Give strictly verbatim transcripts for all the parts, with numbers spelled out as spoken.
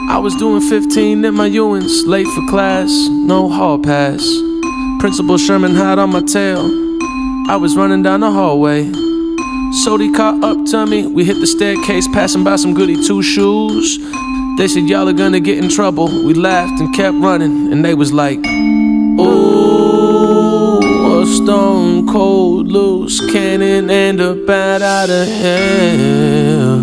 I was doing fifteen in my Ewins, late for class, no hall pass. Principal Sherman had on my tail. I was running down the hallway. Sody caught up to me. We hit the staircase, passing by some goody two shoes. They said, y'all are gonna get in trouble. We laughed and kept running, and they was like, ooh, a stone cold loose cannon and a bat out of hell.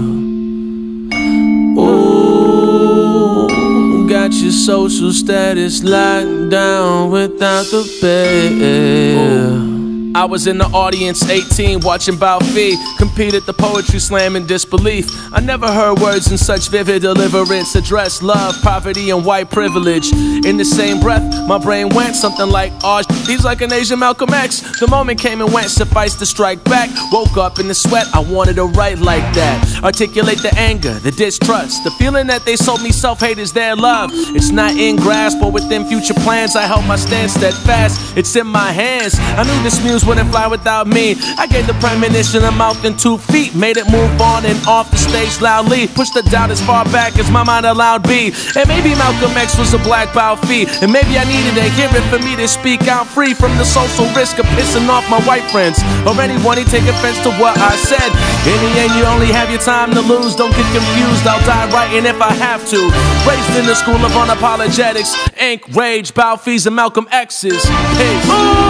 Ooh, got your social status locked down without the bell. I was in the audience, eighteen, watching Balfi compete at the Poetry Slam in disbelief. I never heard words in such vivid deliverance address love, poverty, and white privilege. In the same breath, my brain went something like, oh, he's like an Asian Malcolm X. The moment came and went, sufficed to strike back. Woke up in the sweat, I wanted to write like that. Articulate the anger, the distrust, the feeling that they sold me self-hate is their love. It's not in grasp or within future plans. I held my stand steadfast, it's in my hands. I knew this muse wouldn't fly without me. I gave the premonition a mouth and two feet, made it move on and off the stage loudly, pushed the doubt as far back as my mind allowed be. And maybe Malcolm X was a black Balfi, and maybe I needed to hear it for me to speak out free from the social risk of pissing off my white friends or anyone who take offense to what I said. In the end, you only have your time to lose. Don't get confused, I'll die writing if I have to. Raised in the school of unapologetics, ink, rage, Balfi's and Malcolm X's. Peace.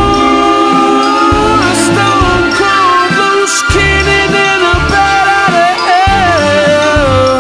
Stone cold loose cannon and a bat out of hell.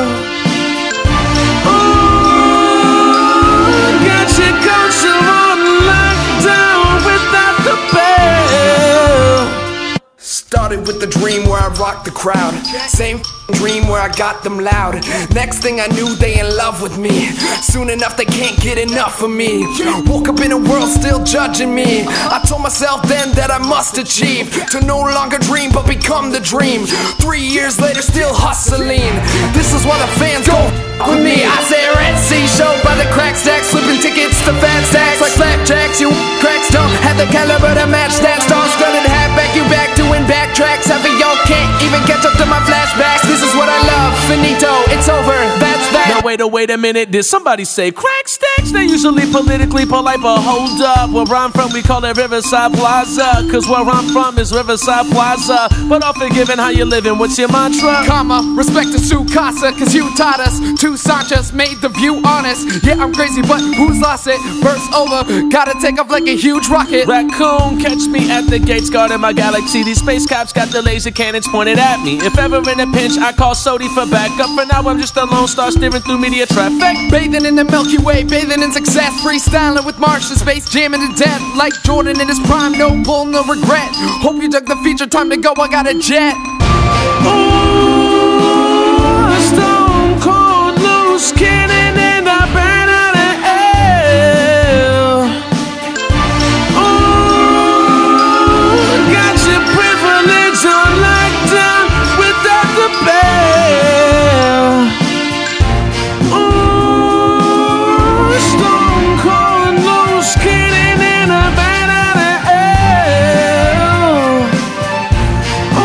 Ooh, got your culture on lockdown without the bell. Started with the dream where I rocked the crowd. Same dream where I got them loud. Next thing I knew, they in love with me. Soon enough, they can't get enough of me. Woke up in a world still judging me. I told myself then that I must achieve, to no longer dream but become the dream. Three years later, still hustling. This is why the fans go with me. I say Red Sea show by the crack stacks, slipping tickets to fat stacks like flapjacks. You cracks don't have the caliber to match that. Star strutted halfback, you back doing backtracks. Half of y'all can't even catch up to my flashbacks. This is what I love, finito, it's over, that's that. Now wait a wait a minute, did somebody say crack stacks? They're usually politically polite, but hold up. Where I'm from, we call it Riverside Plaza, cause where I'm from is Riverside Plaza. But all forgiven, how you living, what's your mantra? Comma, respect to Su Casa, cause you taught us. Two Sanchas made the view honest. Yeah, I'm crazy, but who's lost it? Verse over, gotta take off like a huge rocket. Raccoon, catch me at the gates guarding my galaxy. These space cops got the laser cannons pointed at me. If ever in a pinch, I call Sody for backup. For now, I'm just a lone star steering through media traffic. Bathing in the Milky Way, bathing in success. Freestyling with Martian space, jamming to death. Like Jordan in his prime, no bull, no regret. Hope you dug the feature, time to go, I got a jet. Ooh, a stone cold loose cannon and a bat out of hell. Ooh, got your privilege on lockdown without the bell. Ooh, stone cold loose cannon and a bat out of hell.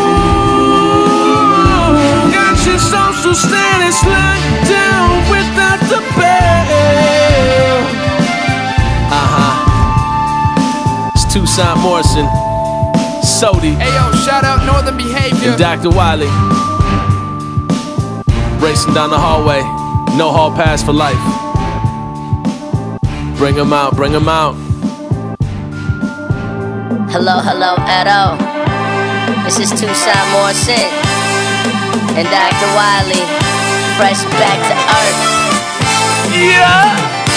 Ooh, got your social status locked down without the bell. Uh-huh. It's Toussaint Morrison, Sody, Ayo, shout out Northern Behavior, and Doctor Wiley. Racing down the hallway, no hall pass for life. Bring 'em out, bring 'em out. Hello, hello, Edo. This is Toussaint Morrison and Doctor Wiley, fresh back to earth. Yeah!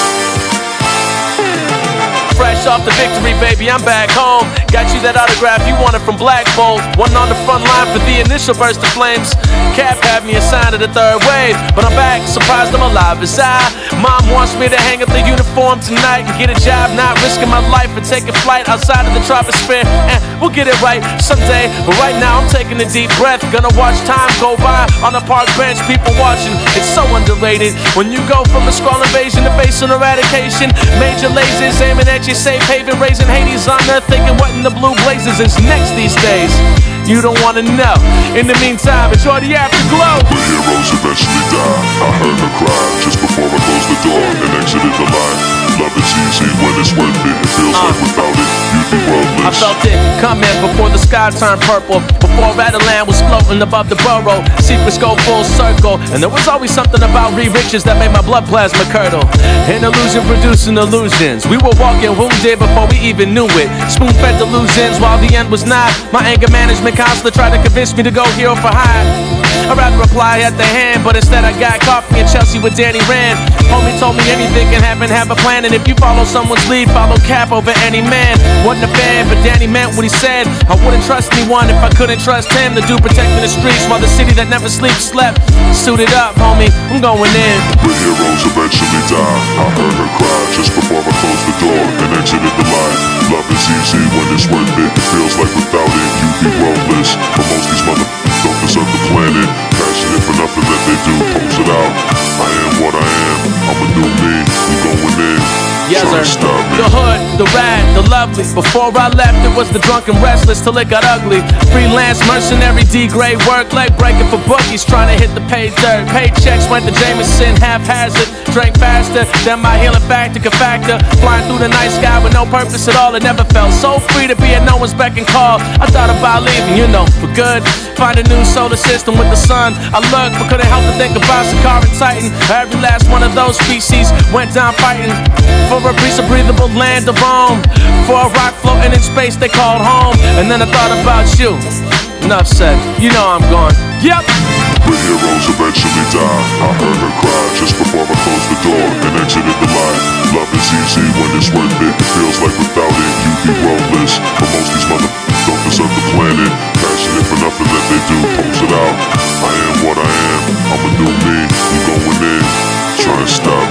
Fresh off the victory, baby, I'm back home. Got you that autograph you wanted from Black Bolt. One on the front line for the initial burst of flames. Cap had me assigned to the third wave, but I'm back, surprised I'm alive as I. Mom wants me to hang up the uniform tonight and get a job, not risking my life and taking flight outside of the troposphere. And we'll get it right someday, but right now I'm taking a deep breath. Gonna watch time go by on the park bench, people watching. It's so underrated when you go from a scroll invasion to facing eradication. Major lasers aiming at your safe haven, raising Hades on earth, thinking what in the blue blazes is next these days. You don't wanna know. In the meantime, enjoy the afterglow. The heroes eventually die. I heard her cry just before I closed the the lie. Love is easy when it's worth it. It feels uh. like without it, you'd be worthless. I felt it coming before the sky turned purple, before Rattleland was floating above the borough. Secrets go full circle, and there was always something about re-riches that made my blood plasma curdle. An illusion producing illusions. We were walking wounded before we even knew it. Spoon-fed delusions while the end was nigh. My anger management counselor tried to convince me to go hero for hire. I'd rather reply at the hand, but instead I got coffee in Chelsea with Danny Rand. Homie told me anything can happen, have a plan, and if you follow someone's lead, follow Cap over any man. Wasn't a fan, but Danny meant what he said. I wouldn't trust anyone if I couldn't trust him. The dude protecting the streets while the city that never sleeps slept. Suited up, homie, I'm going in. But heroes eventually die. I heard her cry just before I closed the door and exited the line. Love is easy when it's worth it. It feels like without it, you'd be worthless. But most these motherfuckers don't deserve the planet. Passionate for nothing that they do, pose it out. I am what I am, I'm a new me, I'm going in. Yes, sir. The hood, the rad, the lovely. Before I left, it was the drunk and restless till it got ugly. Freelance mercenary, D-grade work, leg breaking for bookies, trying to hit the pay dirt. Paychecks went to Jameson, haphazard. Drank faster than my healing factor could factor. Flying through the night sky with no purpose at all. It never felt so free to be at no one's beck and call. I thought about leaving, you know, for good. Find a new solar system with the sun. I looked, but couldn't help to think about Sakara and Titan. Every last one of those species went down fighting for a piece of breathable land of Rome, for a rock floating in space they called home. And then I thought about you. Enough said, you know I'm gone. Yep. But heroes eventually die. I heard her cry just before I closed the door and exited the line. Love is easy when it's worth it. It feels like without it, you'd be worthless. But most these motherfuckers don't deserve the planet. Passionate for nothing that they do, pose it out. I am what I am, I'm a new me, I'm going in. Try and stop